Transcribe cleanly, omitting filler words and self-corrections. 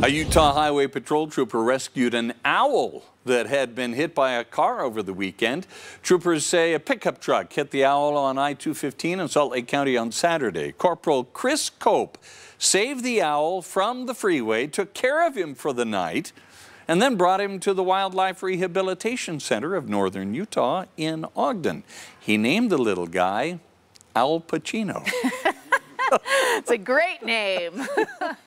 A Utah Highway Patrol trooper rescued an owl that had been hit by a car over the weekend. Troopers say a pickup truck hit the owl on I-215 in Salt Lake County on Saturday. Corporal Chris Cope saved the owl from the freeway, took care of him for the night, and then brought him to the Wildlife Rehabilitation Center of Northern Utah in Ogden. He named the little guy Owl-Pacino. It's a great name.